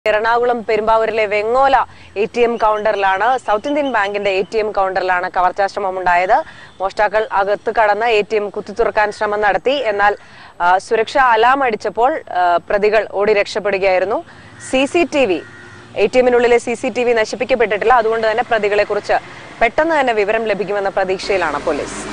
എറണാകുളം പെരുമ്പാവൂരിലെ വെങ്ങോല ATM കൗണ്ടറിലാണ് South Indian ബാങ്കിന്റെ ATM കൗണ്ടറിലാണ് കവർച്ചാശ്രമം ഉണ്ടായത്. മോഷ്ടാക്കൾ അകത്ത് കടന്ന് ATM കുത്തിത്തുറക്കാൻ ശ്രമം നടത്തി. എന്നാൽ സുരക്ഷാ അലാം അടിച്ചപ്പോൾ പ്രതികൾ ഓടി രക്ഷപ്പെടുകയായിരുന്നു. ATMനുള്ളിലെ CCTV നശിപ്പിക്കപ്പെട്ടിട്ടില്ല. അതുകൊണ്ട് തന്നെ പ്രതികളെക്കുറിച്ച് പെട്ടെന്ന് തന്നെ വിവരം ലഭിക്കുമെന്ന പ്രതീക്ഷയിലാണ് പോലീസ്.